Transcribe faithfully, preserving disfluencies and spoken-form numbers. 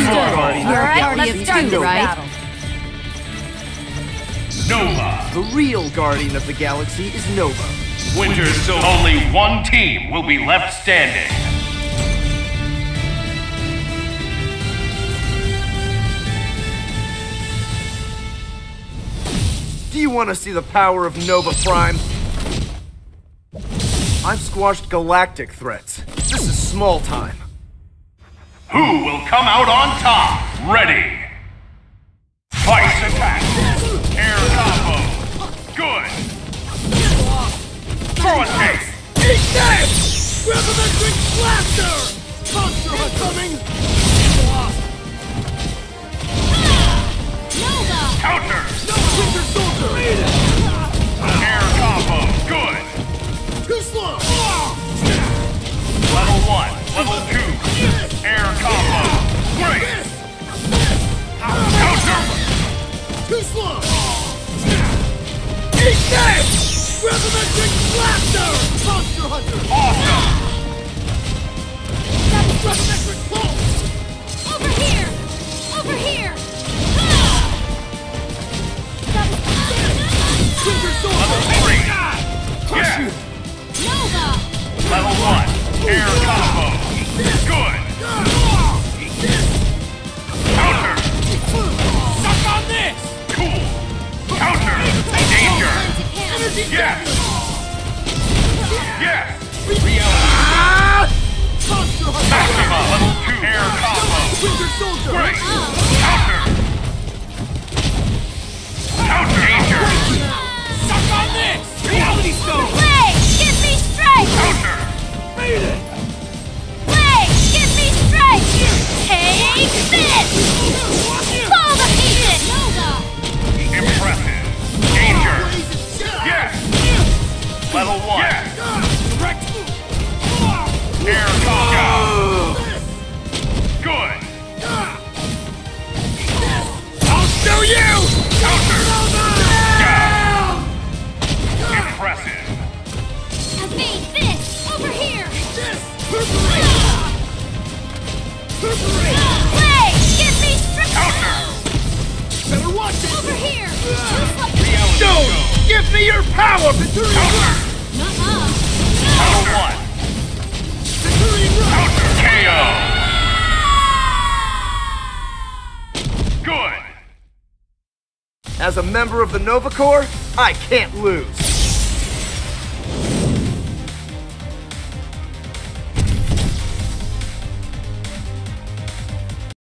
Guardian. All right, Guardian let's start too, this right? battle. Nova. The real Guardian of the Galaxy is Nova. Winter Soldier. Only one team will be left standing. Do you want to see the power of Nova Prime? I've squashed galactic threats. This is small time. Who will come out on top? Ready. Fight attack. Air combo. Good. Throw a kick. Eat that! Gravimetric blaster! Monster Hunt coming! Nova! Counter. Winter Soldier! Air combo. Good. Too slow! Level one. Level two. Air combo. Great. Counter. Too slow! Eat that! Gravimetric blaster! Monster Hunter! Awesome. Gravimetric pulse! Over here! Over here! Winter Level Soldier! three. Crush you! Yeah. Nova! Level one. Air combo. Good. Counter. Suck on this! Cool. Counter. Danger. Energy Yes. Yes. Monster Hunter! Maxima. Level two. Air combo. Winter Soldier! Great. Counter. Counter. Danger. Suck on this! Reality Stone! Blade! Give me strength! Counter. Beat it! Blade! Give me strength! Take this! Fall defeated! Nova! Impressive. Danger. Yes. Level one. Yes. Direct! Air combo. Good. I'll show you! Counter. Down. Impressive. Evade this! Over here! Blade! Give me strength! Counter. Better watch it! Over here! Reality Stone! Stone. Give me your power! Centurion Counter. Rush! Nuh-uh! Level one. Centurion Rush! Counter. K O. Good. As a member of the Nova Corps, I can't lose.